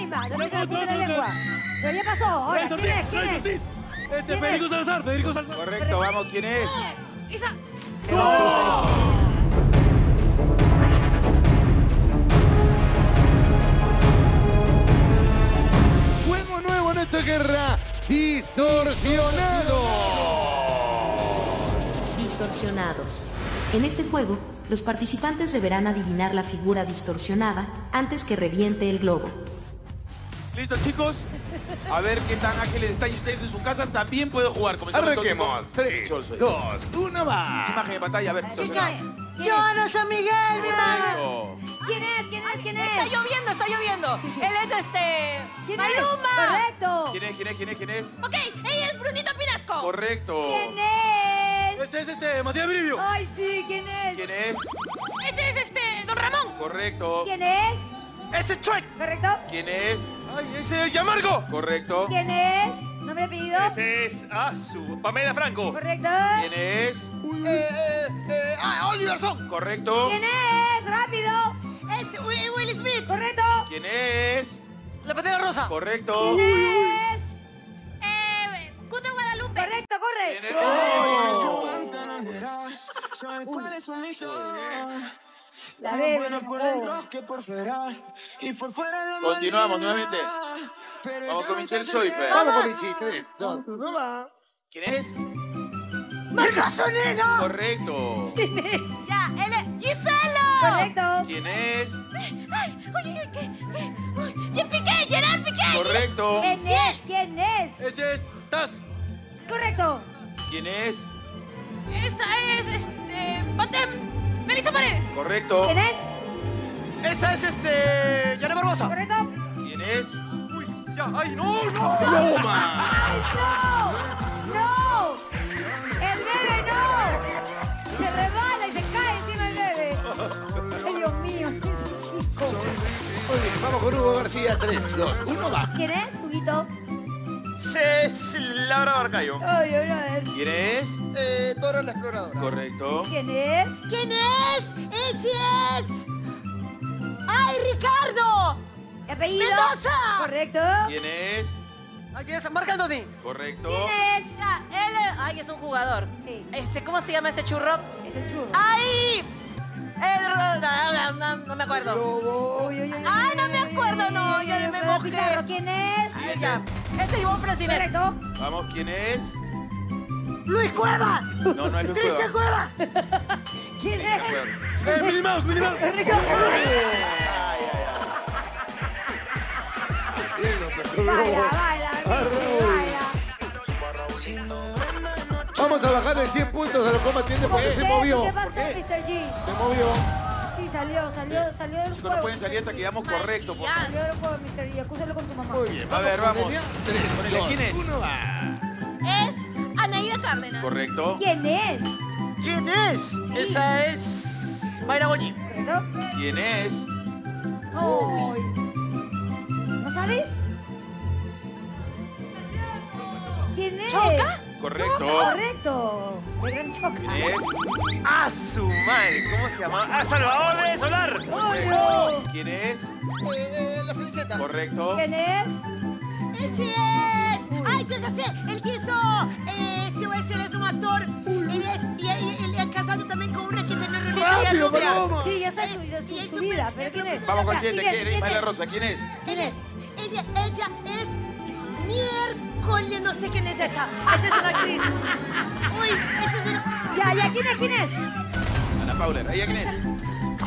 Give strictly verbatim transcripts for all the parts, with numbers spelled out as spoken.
encima. No me la punta de la lengua. Pero ya pasó. Ahora, ¿quién es? ¿Quién es? Este, Federico Salazar, Federico Salazar. Correcto, vamos, ¿quién es? Esa. Juego nuevo en esta guerra. Distorsionados. Distorsionados. En este juego, los participantes deberán adivinar la figura distorsionada antes que reviente el globo. ¿Listo, chicos? A ver qué tan ágiles están ustedes en su casa. También pueden jugar. Arranquemos. tres, dos, uno, va. Imagen de pantalla, a ver. Joana San Miguel, mi mano. Correcto. ¿Quién es? ¿Quién es? ¿Quién es? Está lloviendo, está lloviendo. Él es este... ¿Quién es? ¡Maluma! Correcto. ¿Quién es? ¿Quién es? ¿Quién es? ¿Quién es? Ok, ella es Brunito Pinasco. Correcto. ¿Quién es? Ese es este, Matías Brivio. Ay, sí, ¿quién es? ¿Quién es? Ese es este... Don Ramón. Correcto. ¿Quién es? Ese es Chuec. ¿Correcto? ¿Quién es? Ay, ese es Yamargo. Correcto. ¿Quién es? ¿Nombre y apellido? Ese es Azu, Pamela Franco. ¿Correcto? ¿Quién es? Eh, eh, eh, ah, Oliver Son. Correcto. ¿Quién es? ¡Rápido! Es Will, Will Smith. ¿Correcto? ¿Quién es? La Pantera Rosa. Correcto. ¿Quién es? Eh... Cuto Guadalupe. Correcto, corre. ¿Quién es? La bebé. Continuamos nuevamente. Vamos con Michelle Soifer. Vamos con Michi. tres, dos, uno, va. ¿Quién es? ¡Marcasonino! Correcto. ¿Quién es? Ya, él es... ¡Giselo! Correcto. ¿Quién es? Ay, oye, oye, ¿qué? ¿Qué? Uy, ¡Y Piqué! ¡Gerard Piqué! Correcto. ¿Quién es? ¿Quién es? Ese es Taz. Correcto. ¿Quién es? Esa es, este... Patem... Melissa Paredes. Correcto. ¿Quién es? Esa es este. Yana Barbosa. ¿Correcto? ¿Quién es? Uy, ya, ay, no, no. ¡Toma! ¡Ay, no! ¡No! ¡El bebé no! Se rebala y se cae encima del bebé. ¡Ay, Dios mío! ¡Qué chico! Muy bien, vamos con Hugo García. tres, dos, uno, va. ¿Quién es, Huguito? Ese es Laura Barcayo. Ay, a ver, a ver. ¿Quién es? Eh, Dora la Exploradora. Correcto. ¿Quién es? ¿Quién es? ¡Ese es! ¡Ay, Ricardo! ¿Qué apellido? ¡Mendoza! Correcto. ¿Quién es? Aquí es Marc Anthony. Correcto. ¿Quién es? Ya, él es... Ay, es un jugador. Sí. Este, ¿cómo se llama ese churro? Es el churro. ¡Ay! Eh, no, no, no, no me acuerdo. Uy, uy, uy, Ay, no uy, me uy, acuerdo, uy, no, uy, ya uy, me uy, mojé. Pizarro, ¿quién es? Ay, ya. Ese es Ivonne Franciner. Correcto. Vamos, ¿quién es? ¡Luis Cueva! No, no es Luis ¡Cristian Cueva. Cueva! ¿Quién es? Eh, Minnie Mouse, Minnie Mouse. Enrique. Baila, baila, baila. Vamos a bajarle cien puntos a los combatientes porque se movió. ¿Qué pasó, ¿Por qué? mister G? Se movió. Sí, salió, salió, salió del Chicos, juego. no pueden salir hasta que digamos correcto. por favor. Salió del juego, mister G. Acúsalo con tu mamá. Muy bien. A ver, con vamos. Delia. tres, Ponele, dos, ¿quién es? uno, va. Es Anaída Cárdenas. Correcto. ¿Quién es? ¿Quién es? Esa es. Mayra Goñi. ¿Correcto? ¿Quién es? Ay. ¿No sabes? ¿Quién es? ¿Choca? Correcto. Correcto. El gran Choca. ¿Quién es? ¡A su madre! ¿Cómo se llama? ¡A Salvador de Solar! Correcto. ¿Quién es? Eh, eh, la Cenicienta. Correcto. ¿Quién es? ¡Ese es! ¡Ay, yo ya sé! El que hizo... Eh, S O S, él es un actor. Él es... Y él, él es casado también con una que tiene realidad ¡Rápido, rubia. Paloma! Sí, ya sabes su, Es- su, y es su súper- vida, pero ¿quién es? Vamos con el ¿Quién siguiente. es? ¿Quién es? Ismaela Rosa, ¿quién es? ¿Quién es? Ella, ella es... Miércoles, no sé quién es esa. Esta es una actriz. Uy, esta es una... Ya, ya, ¿quién es? ¿Quién es? Ana Paula. ¿Ella quién es? No,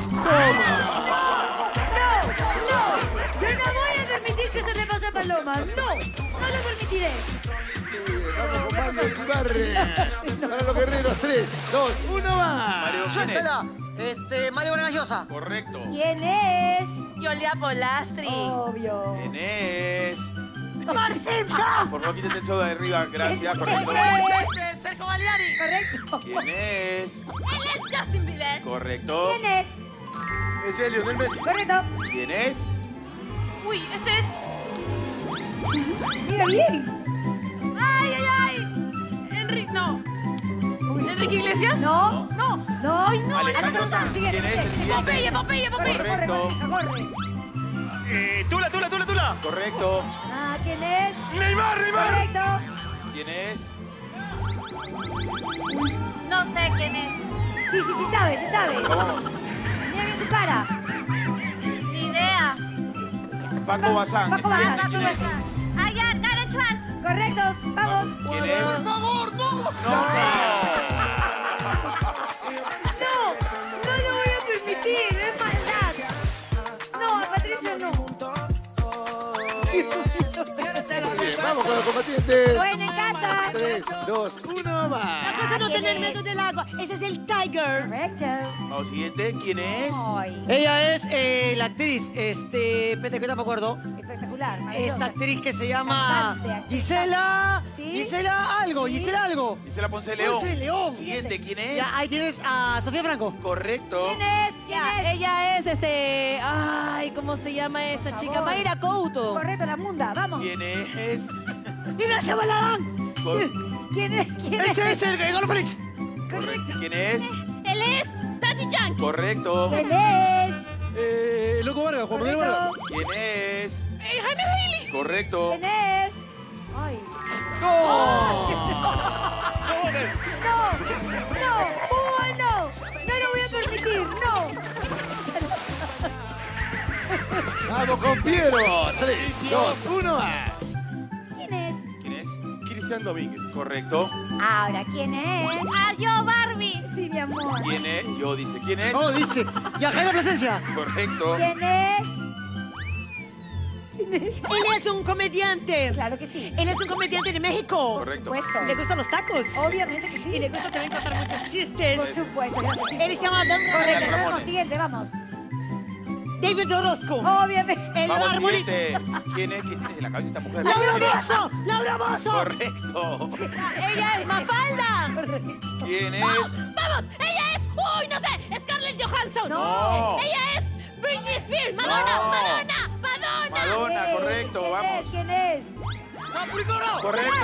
no, yo no voy a permitir que se le pase a Paloma. No, no lo permitiré. Vamos con Mario Ibarre. Para los guerreros. tres, dos, uno, va. Mario, ¿quién es? Suéltala. Este, Mario Bonagiosa. Correcto. ¿Quién es? Yolia Polastri. Obvio. ¿Quién es? ¡Mar Simpson! Por favor, quítate el soda de arriba. Gracias. Correcto. ¿Quién es? Sergio Baleari. Correcto. ¿Quién es? Él es Justin Bieber. Correcto. ¿Quién es? Ese es Lionel Messi. Correcto. ¿Quién es? Uy, ese es... Mira bien. ¡Ay, ay, ay! Enrique... No. ¿Enrique Iglesias? No. No. No. Ay, no. Alejandro Alejandro Sanz, Sanz. sigue, ¿Quién es? sigue. El siguiente. Popeye, Popeye, Popeye. Corre, corre, Correcto. corre, corre. Eh, ¡Tula, Tula, Tula, Tula! Maradona. Correcto. Ah, ¿quién es? Neymar, Neymar. Correcto. ¿Quién es? No sé quién es. Sí, sí, sí sabe, sí sabe. Vamos. Mira bien su cara. Ni idea. Paco Bazán. Paco El siguiente, Bazán, ¿quién Paco es? Bazán. Ah, ya, Karen Schwartz. Correctos, vamos. ¿Quién es? Por favor, no. No, no lo voy a permitir, es maldad. No, a Patricio no. Muy bien, vamos con los combatientes. Bueno, en casa. Tres, dos, uno, La va. cosa es no ¿quién tener es? miedo del agua. Ese es el Tiger. Correcto. Vamos, siguiente. ¿Quién es? Ay, Ella es eh, la actriz, este, espérate que no me acuerdo. espectacular, Esta maravillosa. actriz que se llama Cantante, actriz. Gisela. ¿Sí? Gisela algo, ¿Sí? Gisela algo. Gisela Ponce León. Ponce León. Siguiente, ¿quién es? Ya, ahí tienes a Sofía Franco. Correcto. ¿Quién es? ¿Quién Ya, es? ella es este. Ay, ¿cómo se llama esta Por chica? favor. Mayra Couto. Correcto, la munda, vamos. ¿Quién es? ¡Ignacio Baladán! Cor- ¿Quién es? ¿Quién es? Ese es el Eduardo Félix. Correcto. ¿Quién es? Él es Daddy Yankee. Correcto. ¿Quién es? Eh, Loco Vargas, Juan Manuel Vargas. Correcto. ¿Quién es? Jaime Bailey. Correcto. ¿Quién es? Ay. ¡No! No, no, Hugo, no. No lo voy a permitir, no. Vamos con Piero. Tres, dos, uno, va. ¿Quién es? ¿Quién es? Cristian Domínguez. Correcto. Ahora, ¿quién es? Ah, yo, Barbie. Sí, mi amor. ¿Quién es? Yo dice, ¿quién es? Oh, dice. Ya, Jaime Presencia. Correcto. ¿Quién es? Él es un comediante. Claro que sí. Él es un comediante de México. Correcto. Por supuesto. Le gustan los tacos. Obviamente que Y sí. le gusta también contar muchos chistes. Por supuesto, gracias. sí, Él sí. se llama Dan Correcto, Ramones. vamos, siguiente, vamos. David Orozco. Obviamente. El Vamos, arbolito. siguiente. ¿Quién es? ¿Quién tiene de la cabeza esta mujer? ¡Laura Bozo! ¡Laura Bozo! Correcto. Ella es Mafalda. ¿Quién es? ¡Vamos! ¡Ella es! ¡Uy, no sé! ¡Scarlett Johansson! No. ¡Ella es Britney Spears! ¡Madonna! No. ¡Madonna! ¡Madonna! Madonna, ¿Quién es? correcto, ¿Quién vamos. es? ¿Quién es? ¡Champuricoro! Correcto.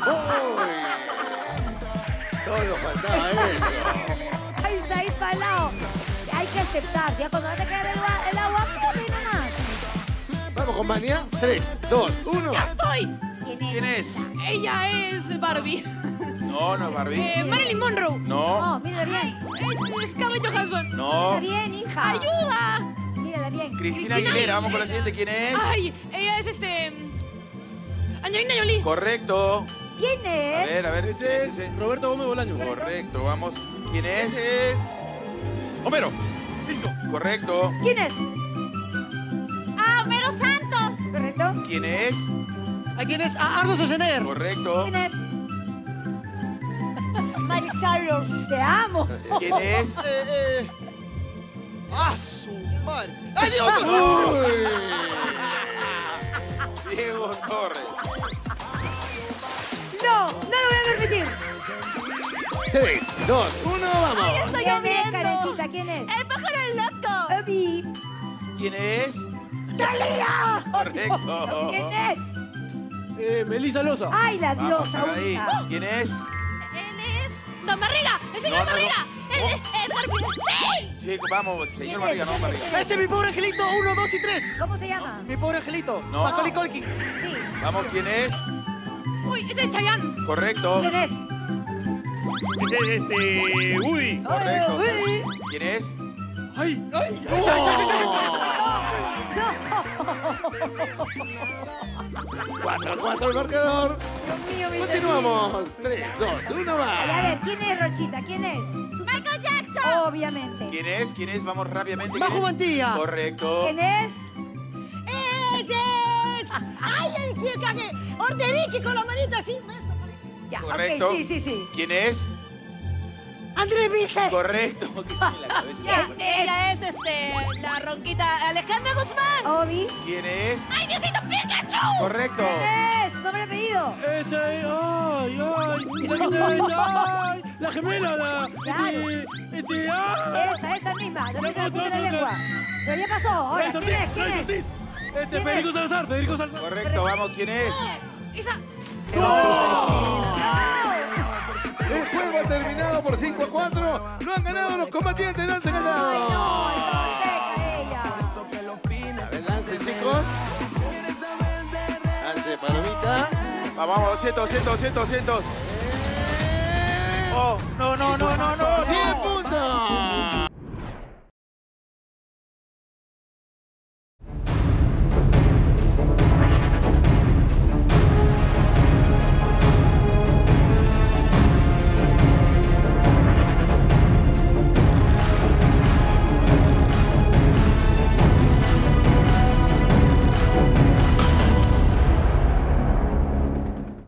Solo faltaba eso. Ay, Said Palao. Hay que aceptar. Ya cuando va a caer el, agua- el agua, come nomás. Vamos con Mania. Tres, dos, uno. Estoy. ¿Quién es? ¿Quién es? Ella es Barbie. No, no es Barbie. Eh, Marilyn Monroe. No, No, mírala bien. Eh, Scarlett Johansson. Mírala no. bien, hija. ¡Ayuda! Mírala bien. Cristina Aguilera, vamos con la siguiente. ¿Quién es? Ay, ella es este. Angelina Jolie. Correcto. ¿Quién A es? ver, a ver, ¿quién es ese? Roberto Gómez Bolaños. Correcto, vamos. ¿Quién es? Ese es... Homero. Correcto. ¿Quién es? ¡Ah, Homero Santos! ¿Correcto? ¿Quién es? Ahí tienes a Arnold Schwarzenegger. Correcto. ¿Quién es? Miley Cyrus. Te amo. ¿Quién es? Eh, eh. ¡Ah, su madre! ¡Ay, Dios! Diego Torres. No, no lo voy a permitir. Tres, dos, uno, vamos. Estoy ¿Quién es, lloviendo. Karencita? ¿Quién es? El pájaro loco. Obi. ¿Quién es? ¡Talía! Correcto. ¿Quién es? Eh, Melissa Loza. ¡Ay, la Vamos, diosa! ahí. única! ¿Quién es? Él es... ¡Don Barriga! ¡El señor No, no, no. Barriga! Él es Edgar Pilar. ¡Sí! Sí, vamos, señor ¿Quién Barriga, es? no, ¿Quién es? Barriga. ¿Quién es? Ese es mi pobre angelito, uno, dos y tres. ¿Cómo se llama? Mi pobre angelito. No. Macaulay Culkin. Sí. Vamos, ¿quién es? Uy, ese es Chayanne. Correcto. ¿Quién es? Ese es este. Uy. Correcto. Uy. ¿Quién es? ¡Ay, ay! Cuatro, cuatro el marcador. Dios mío, mi Continuamos. Tres, dos, uno, A va. ver, ¿quién es Rochita? ¿Quién es? ¡Michael Jackson! Obviamente. ¿Quién es? ¿Quién es? Vamos rápidamente. Bajo ¿Quién es? Mantilla. Correcto. ¿Quién es? ¡Ese es! ¡Ay, el que cagué! ¡Orderiki con la manita así! Ya, Correcto. ok, sí, sí, sí. ¿Quién es? ¡Andrés Bice! Correcto. ¿Qué tiene la cabeza? ¿Quién es? Ella es este. La ronquita Alejandra Guzmán. Obi. ¿Quién es? ¡Ay, Diosito Pikachu! Correcto. ¿Quién es? Nombre y apellido. Ese, ay, ay, la quinta, ay, la gemela, la, Claro. este, este, ay. Esa, esa misma. No No, se la no, puse en la no, no. lengua. Pero ya pasó. Ahora, Bryce ¿quién es? Ortiz, ¿Quién Bryce es? Ortiz. Este, ¿Quién Federico es? Salazar, Federico Salazar. Correcto, vamos, ¿quién es? Esa. El juego ha terminado por cinco a cuatro. Lo han ganado los combatientes, lancen ganado. No, está muy seca ella. A ver, lancen, chicos. Ah, vamos, doscientos, doscientos, doscientos, doscientos. Oh, no, no,